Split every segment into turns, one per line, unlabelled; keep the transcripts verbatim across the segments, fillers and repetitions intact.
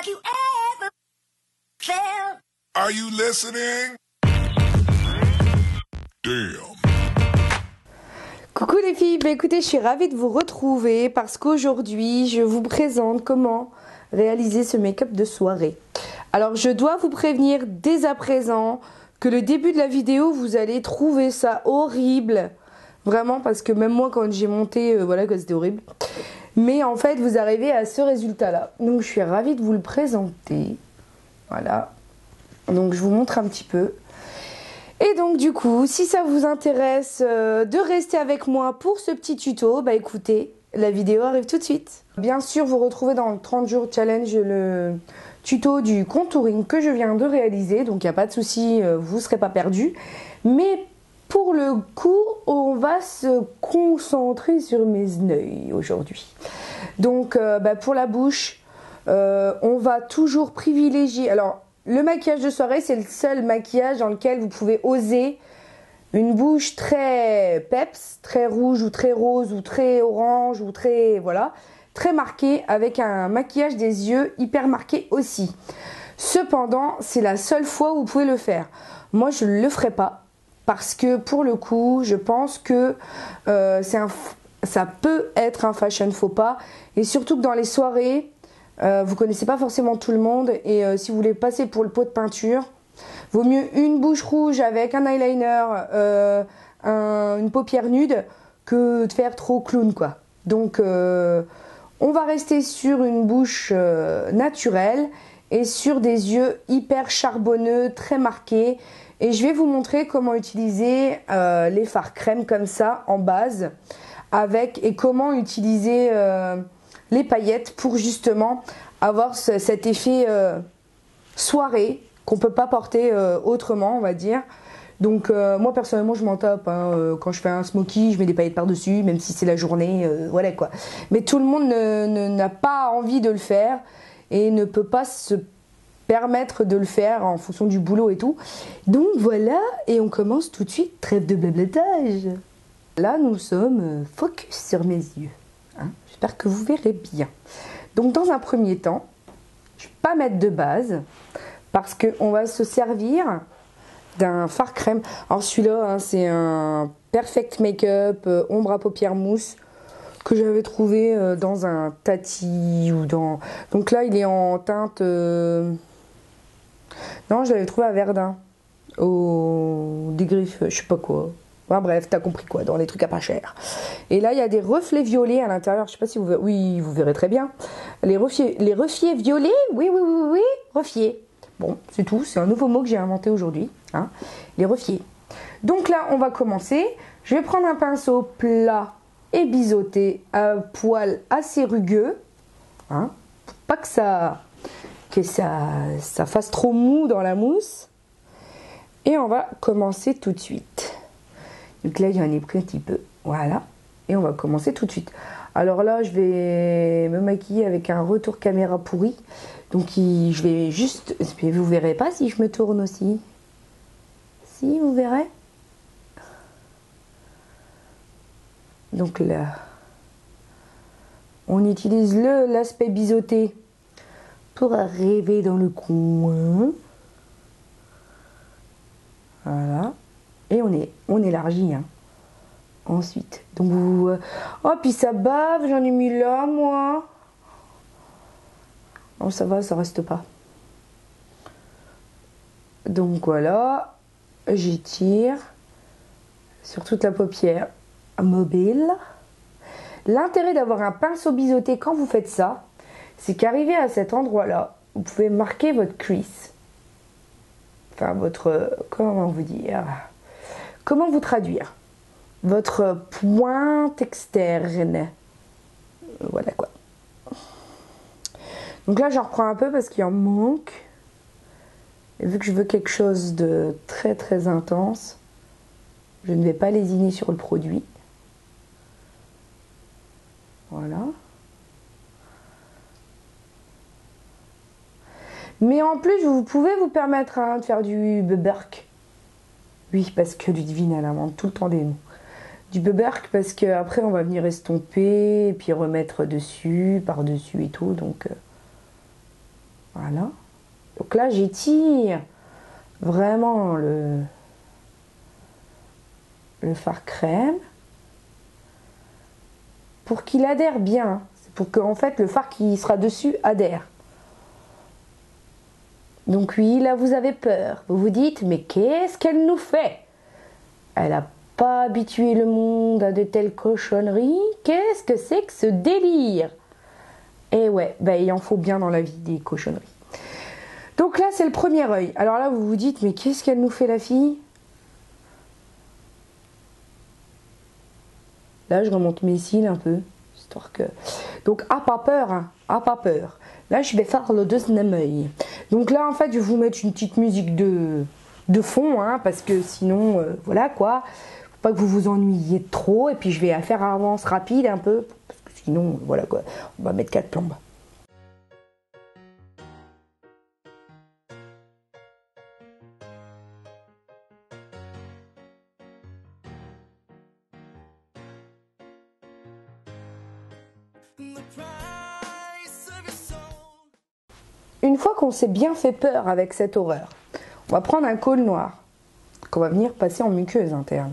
like you ever felt.
Are you listening? Damn.
Coucou les filles, bah écoutez, je suis ravie de vous retrouver parce qu'aujourd'hui, je vous présente comment réaliser ce make-up de soirée. Alors, je dois vous prévenir dès à présent que le début de la vidéo, vous allez trouver ça horrible. Vraiment, parce que même moi, quand j'ai monté, euh, voilà, que c'était horrible. Mais en fait, vous arrivez à ce résultat-là. Donc, je suis ravie de vous le présenter. Voilà. Donc, je vous montre un petit peu. Et donc du coup, si ça vous intéresse euh, de rester avec moi pour ce petit tuto, bah écoutez, la vidéo arrive tout de suite. Bien sûr, vous retrouvez dans le trente jours challenge le tuto du contouring que je viens de réaliser, donc il n'y a pas de souci, euh, vous ne serez pas perdus. Mais pour le coup, on va se concentrer sur mes yeux aujourd'hui. Donc euh, bah, pour la bouche, euh, on va toujours privilégier... Alors, le maquillage de soirée, c'est le seul maquillage dans lequel vous pouvez oser une bouche très peps, très rouge ou très rose ou très orange ou très, voilà, très marquée avec un maquillage des yeux hyper marqué aussi. Cependant, c'est la seule fois où vous pouvez le faire. Moi, je ne le ferai pas parce que pour le coup, je pense que euh, c'est un, ça peut être un fashion faux pas et surtout que dans les soirées, Euh, vous connaissez pas forcément tout le monde et euh, si vous voulez passer pour le pot de peinture, vaut mieux une bouche rouge avec un eyeliner, euh, un, une paupière nude que de faire trop clown quoi. Donc euh, on va rester sur une bouche euh, naturelle et sur des yeux hyper charbonneux, très marqués. Et je vais vous montrer comment utiliser euh, les fards crème comme ça en base avec et comment utiliser euh, les paillettes pour justement avoir ce, cet effet euh, soirée qu'on peut pas porter euh, autrement, on va dire. Donc euh, moi personnellement je m'en tape hein, euh, quand je fais un smoky, je mets des paillettes par dessus même si c'est la journée, euh, voilà quoi. Mais tout le monde ne, ne, n'a pas envie de le faire et ne peut pas se permettre de le faire en fonction du boulot et tout. Donc voilà, et on commence tout de suite, trêve de blablatage. Là nous sommes focus sur mes yeux. Hein, j'espère que vous verrez bien. Donc dans un premier temps, je ne vais pas mettre de base parce qu'on va se servir d'un fard crème. Alors celui-là, hein, c'est un Perfect Make-up euh, ombre à paupières mousse que j'avais trouvé euh, dans un Tati ou dans... Donc là, il est en teinte... Euh... Non, je l'avais trouvé à Verdun. Au des griffes, je sais pas quoi. Enfin, bref, t'as compris quoi, dans les trucs à pas cher. Et là, il y a des reflets violets à l'intérieur. Je sais pas si vous verrez. Oui, vous verrez très bien. Les refiers, les refiers violets, oui, oui, oui, oui, refiers. Bon, c'est tout. C'est un nouveau mot que j'ai inventé aujourd'hui. Hein, les refiers. Donc là, on va commencer. Je vais prendre un pinceau plat et biseauté à poil assez rugueux. Hein, pour pas que ça, que ça, ça fasse trop mou dans la mousse. Et on va commencer tout de suite. Donc là, j'en ai pris un petit peu. Voilà. Et on va commencer tout de suite. Alors là, je vais me maquiller avec un retour caméra pourri. Donc je vais juste... Vous verrez pas si je me tourne aussi. Si, vous verrez. Donc là, on utilise le l'aspect biseauté pour arriver dans le coin. Voilà. Et on, est, on élargit. Hein. Ensuite. Donc vous... Euh... Oh, puis ça bave. J'en ai mis là, moi. Non, ça va, ça reste pas. Donc voilà. J'étire sur toute la paupière mobile. L'intérêt d'avoir un pinceau biseauté quand vous faites ça, c'est qu'arrivé à cet endroit-là, vous pouvez marquer votre crease. Enfin, votre... Comment vous dire... Comment vous traduire? Votre pointe externe. Voilà quoi. Donc là, j'en reprends un peu parce qu'il en manque. Et vu que je veux quelque chose de très très intense, je ne vais pas lésiner sur le produit. Voilà. Mais en plus, vous pouvez vous permettre hein, de faire du beurk. Oui, parce que Ludivine, elle invente tout le temps des mots. Du beurk parce qu'après, on va venir estomper et puis remettre dessus, par-dessus et tout. Donc, euh, voilà. Voilà. Donc là, j'étire vraiment le, le fard crème pour qu'il adhère bien. C'est pour que en fait, le fard qui sera dessus adhère. Donc oui, là, vous avez peur. Vous vous dites, mais qu'est-ce qu'elle nous fait? Elle n'a pas habitué le monde à de telles cochonneries. Qu'est-ce que c'est que ce délire? Et ouais, bah, il en faut bien dans la vie des cochonneries. Donc là, c'est le premier œil. Alors là, vous vous dites, mais qu'est-ce qu'elle nous fait, la fille? Là, je remonte mes cils un peu, histoire que... Donc, à pas peur, hein, à pas peur. Là, je vais faire le deuxième œil. Donc là, en fait, je vais vous mettre une petite musique de, de fond, hein, parce que sinon, euh, voilà quoi. Faut pas que vous vous ennuyiez trop. Et puis, je vais faire avance rapide un peu, parce que sinon, voilà quoi. On va mettre quatre plombes. Une fois qu'on s'est bien fait peur avec cette horreur, on va prendre un col noir qu'on va venir passer en muqueuse interne.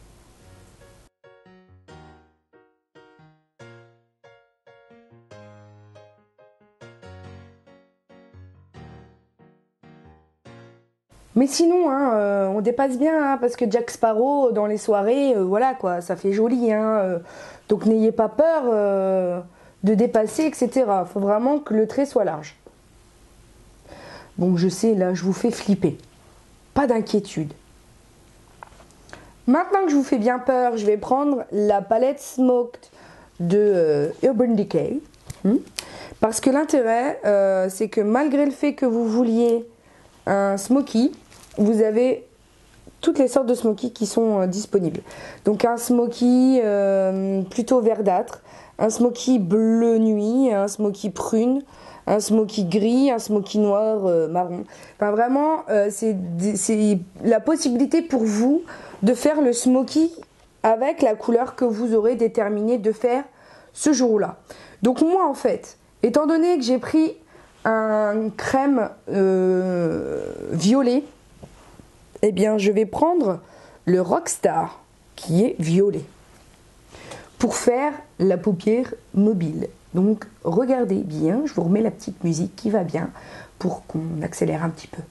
Mais sinon, hein, euh, on dépasse bien, hein, parce que Jack Sparrow, dans les soirées, euh, voilà quoi, ça fait joli. Hein, euh, donc n'ayez pas peur euh, de dépasser, et cetera. Il faut vraiment que le trait soit large. Donc je sais, là, je vous fais flipper. Pas d'inquiétude. Maintenant que je vous fais bien peur, je vais prendre la palette Smoked de euh, Urban Decay. Hmm, parce que l'intérêt, euh, c'est que malgré le fait que vous vouliez un smoky, vous avez toutes les sortes de smoky qui sont euh, disponibles. Donc un smoky euh, plutôt verdâtre, un smoky bleu nuit, un smoky prune, un smoky gris, un smoky noir, euh, marron. Enfin vraiment, euh, c'est la possibilité pour vous de faire le smoky avec la couleur que vous aurez déterminé de faire ce jour-là. Donc moi en fait, étant donné que j'ai pris un crème euh, violet, eh bien je vais prendre le Rockstar qui est violet pour faire la paupière mobile. Donc regardez bien, je vous remets la petite musique qui va bien pour qu'on accélère un petit peu.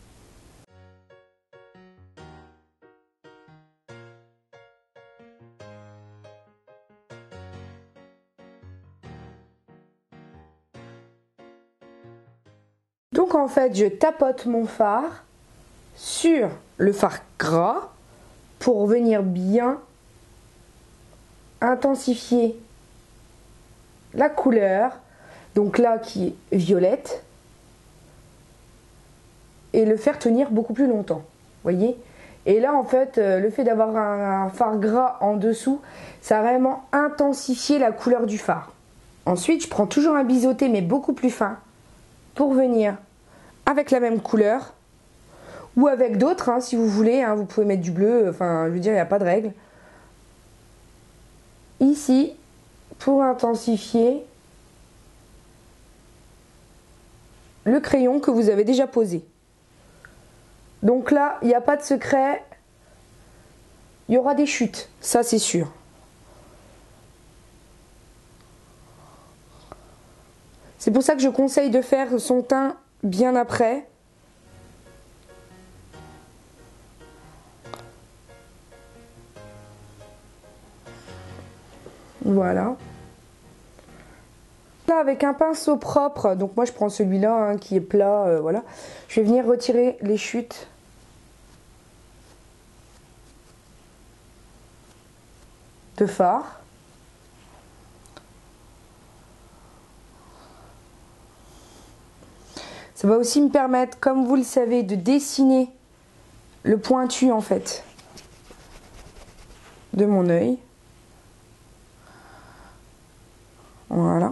Donc en fait, je tapote mon fard sur le fard gras pour venir bien intensifier la couleur, donc là qui est violette, et le faire tenir beaucoup plus longtemps, voyez. Et là en fait, le fait d'avoir un, un fard gras en dessous, ça a vraiment intensifié la couleur du fard. Ensuite, je prends toujours un biseauté mais beaucoup plus fin pour venir avec la même couleur ou avec d'autres, hein, si vous voulez, hein, vous pouvez mettre du bleu, enfin je veux dire, il n'y a pas de règle. Ici, pour intensifier le crayon que vous avez déjà posé. Donc là, il n'y a pas de secret, il y aura des chutes, ça c'est sûr. C'est pour ça que je conseille de faire son teint bien après. Voilà. Là, avec un pinceau propre, donc moi je prends celui-là hein, qui est plat, euh, voilà. Je vais venir retirer les chutes de fard. Ça va aussi me permettre, comme vous le savez, de dessiner le pointu en fait de mon œil. Voilà.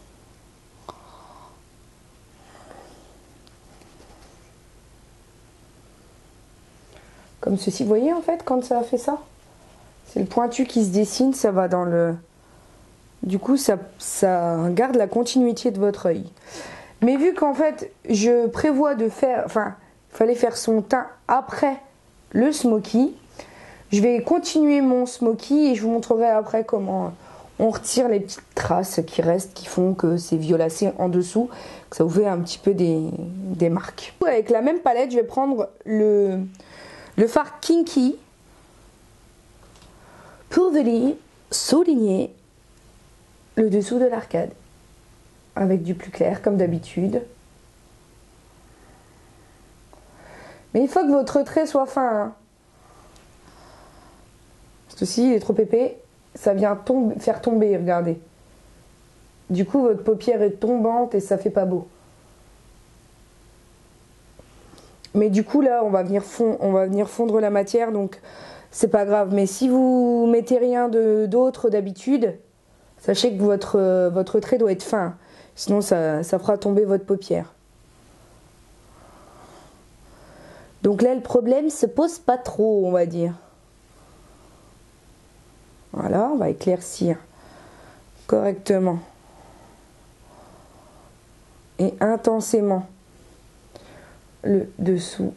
Comme ceci, vous voyez en fait quand ça a fait ça, c'est le pointu qui se dessine, ça va dans le... Du coup ça, ça garde la continuité de votre œil. Mais vu qu'en fait, je prévois de faire, enfin, il fallait faire son teint après le smoky, je vais continuer mon smoky et je vous montrerai après comment on retire les petites traces qui restent, qui font que c'est violacé en dessous, que ça vous fait un petit peu des, des marques. Avec la même palette, je vais prendre le, le fard Kinky pour venir souligner le dessous de l'arcade avec du plus clair comme d'habitude. Mais il faut que votre trait soit fin, hein. Parce que s'il est trop épais, ça vient tomber, faire tomber, regardez. Du coup, votre paupière est tombante et ça fait pas beau. Mais du coup, là, on va venir fondre, on va venir fondre la matière, donc c'est pas grave. Mais si vous mettez rien d'autre d'habitude, sachez que votre, euh, votre trait doit être fin. Sinon, ça, ça fera tomber votre paupière. Donc là, le problème se pose pas trop, on va dire. Voilà, on va éclaircir correctement et intensément le dessous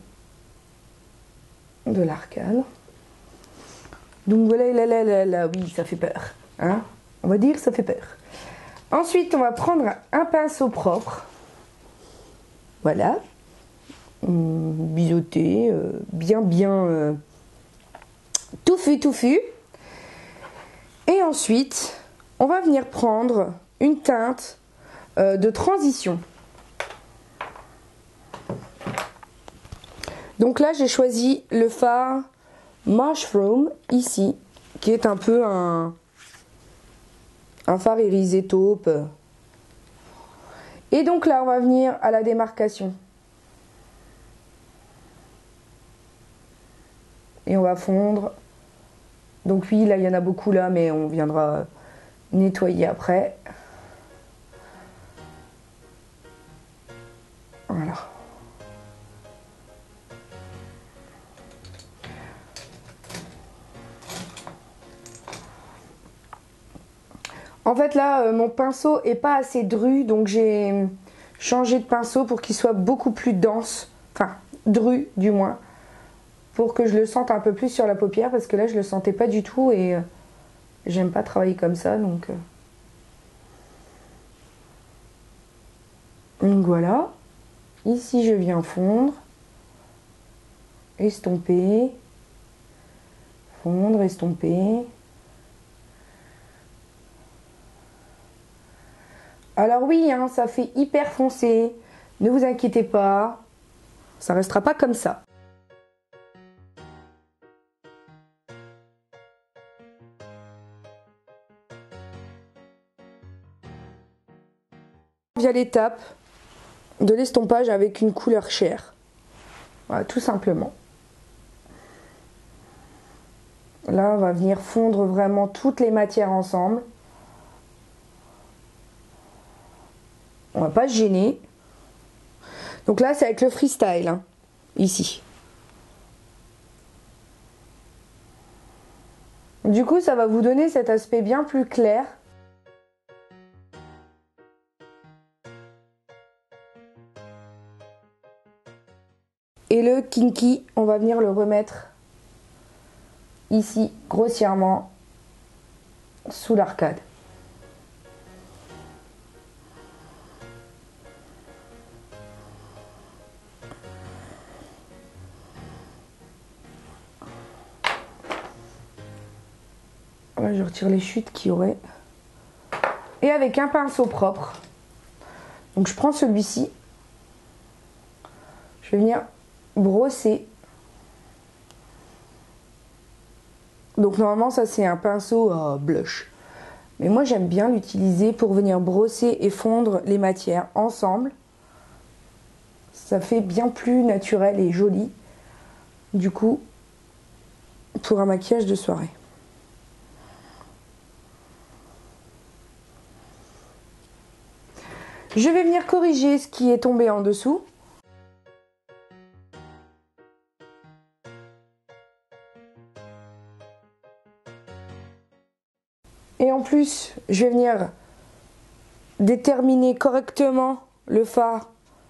de l'arcade. Donc voilà, là, là, là, là, oui, ça fait peur. Hein, on va dire que ça fait peur. Ensuite, on va prendre un pinceau propre. Voilà. Biseauté, euh, bien, bien euh, touffu, touffu. Et ensuite, on va venir prendre une teinte euh, de transition. Donc là, j'ai choisi le fard Mushroom, ici, qui est un peu un, un fard irisé taupe. Et donc là, on va venir à la démarcation. Et on va fondre. Donc oui, là, il y en a beaucoup là, mais on viendra nettoyer après. Voilà. En fait, là, euh, mon pinceau est pas assez dru, donc j'ai changé de pinceau pour qu'il soit beaucoup plus dense. Enfin, dru, du moins. Pour que je le sente un peu plus sur la paupière, parce que là je le sentais pas du tout et euh, j'aime pas travailler comme ça, donc, euh... donc voilà. Ici je viens fondre, estomper, fondre, estomper. Alors oui, hein, ça fait hyper foncé, ne vous inquiétez pas, ça restera pas comme ça. Via l'étape de l'estompage avec une couleur chair. Voilà, tout simplement. Là, on va venir fondre vraiment toutes les matières ensemble. On va pas se gêner. Donc là, c'est avec le freestyle, hein, ici. Du coup, ça va vous donner cet aspect bien plus clair. Et le kinky, on va venir le remettre ici, grossièrement, sous l'arcade. Là, je retire les chutes qu'il y aurait. Et avec un pinceau propre, donc je prends celui-ci, je vais venir brosser. Donc normalement ça c'est un pinceau euh, blush, mais moi j'aime bien l'utiliser pour venir brosser et fondre les matières ensemble. Ça fait bien plus naturel et joli du coup pour un maquillage de soirée. Je vais venir corriger ce qui est tombé en dessous. Et en plus, je vais venir déterminer correctement le fard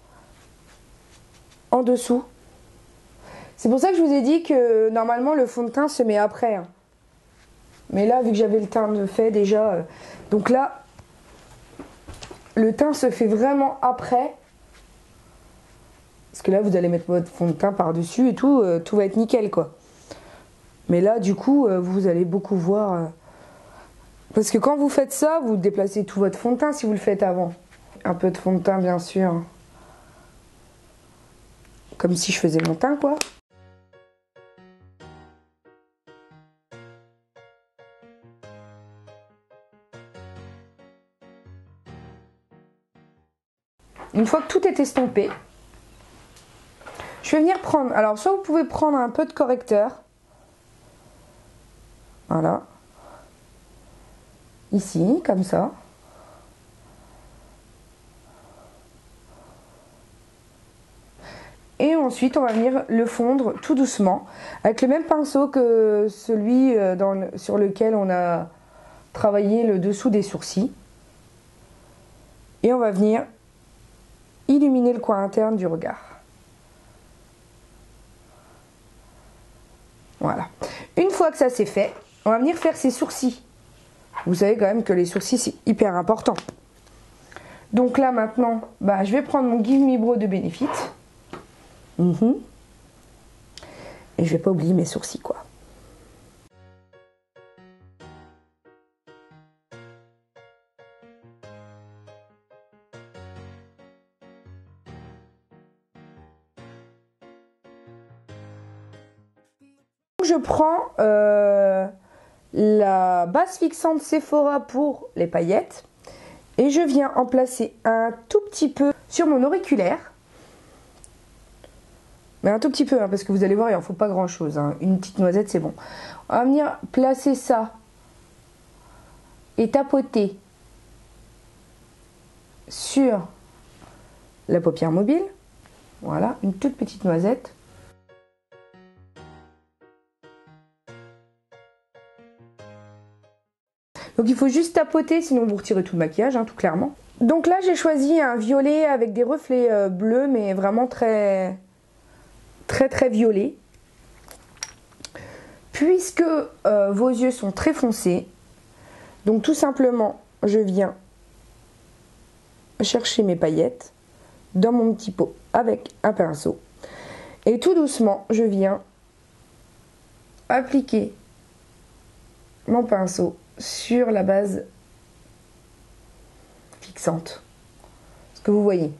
en dessous. C'est pour ça que je vous ai dit que normalement le fond de teint se met après. Hein. Mais là, vu que j'avais le teint de fait déjà, euh, donc là, le teint se fait vraiment après. Parce que là, vous allez mettre votre fond de teint par-dessus et tout, euh, tout va être nickel, quoi. Mais là, du coup, euh, vous allez beaucoup voir... Euh, parce que quand vous faites ça, vous déplacez tout votre fond de teint si vous le faites avant. Un peu de fond de teint, bien sûr. Comme si je faisais mon teint, quoi. Une fois que tout est estompé, je vais venir prendre... Alors, soit vous pouvez prendre un peu de correcteur. Voilà. Ici, comme ça. Et ensuite, on va venir le fondre tout doucement, avec le même pinceau que celui dans le, sur lequel on a travaillé le dessous des sourcils. Et on va venir illuminer le coin interne du regard. Voilà. Une fois que ça c'est fait, on va venir faire ses sourcils. Vous savez quand même que les sourcils c'est hyper important. Donc là maintenant, bah, je vais prendre mon Give Me Brow de Benefit. Mmh. Et je vais pas oublier mes sourcils, quoi. Je prends euh, la base fixante Sephora pour les paillettes et je viens en placer un tout petit peu sur mon auriculaire. Mais un tout petit peu, hein, parce que vous allez voir, il n'en faut pas grand chose. Hein. Une petite noisette, c'est bon. On va venir placer ça et tapoter sur la paupière mobile. Voilà, une toute petite noisette. Donc il faut juste tapoter, sinon vous retirez tout le maquillage, hein, tout clairement. Donc là, j'ai choisi un violet avec des reflets euh, bleus, mais vraiment très... très très violet, puisque euh, vos yeux sont très foncés. Donc tout simplement je viens chercher mes paillettes dans mon petit pot avec un pinceau et tout doucement je viens appliquer mon pinceau sur la base fixante, ce que vous voyez.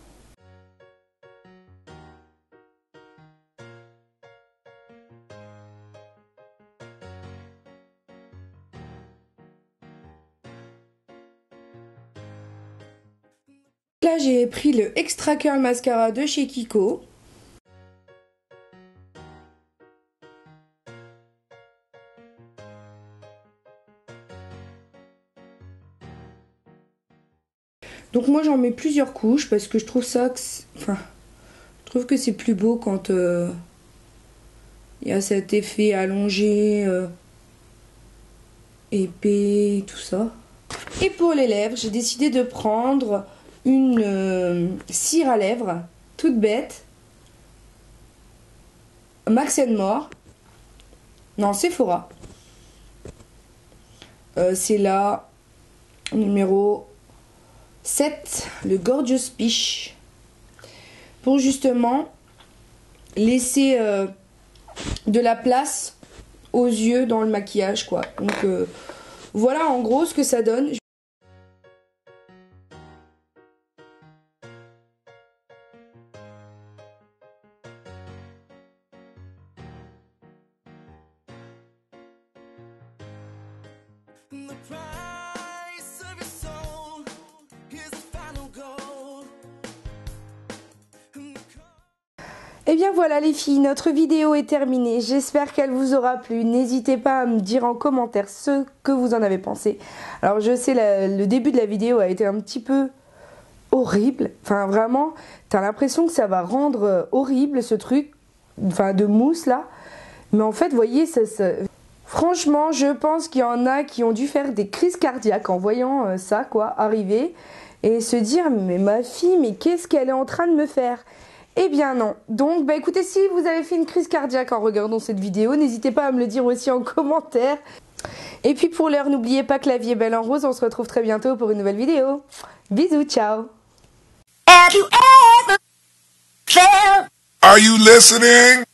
Là, j'ai pris le Extra Curl Mascara de chez Kiko. Donc moi, j'en mets plusieurs couches parce que je trouve ça... Que enfin, je trouve que c'est plus beau quand euh, il y a cet effet allongé, euh, épais, tout ça. Et pour les lèvres, j'ai décidé de prendre... une euh, cire à lèvres toute bête, Max and More, non Sephora, euh, c'est la numéro sept, le Gorgeous Peach, pour justement laisser euh, de la place aux yeux dans le maquillage, quoi. Donc euh, voilà en gros ce que ça donne. Et bien voilà les filles, notre vidéo est terminée. J'espère qu'elle vous aura plu. N'hésitez pas à me dire en commentaire ce que vous en avez pensé. Alors je sais, la, le début de la vidéo a été un petit peu horrible. Enfin vraiment, t'as l'impression que ça va rendre horrible ce truc, enfin de mousse là. Mais en fait, vous voyez, ça... ça... Franchement, je pense qu'il y en a qui ont dû faire des crises cardiaques en voyant ça, quoi, arriver. et se dire mais ma fille, mais qu'est-ce qu'elle est en train de me faire? Eh bien non. Donc bah écoutez, si vous avez fait une crise cardiaque en regardant cette vidéo, n'hésitez pas à me le dire aussi en commentaire. Et puis pour l'heure, n'oubliez pas que la vie est belle en rose, on se retrouve très bientôt pour une nouvelle vidéo. Bisous, ciao.
Have you ever felt?
Are you listening?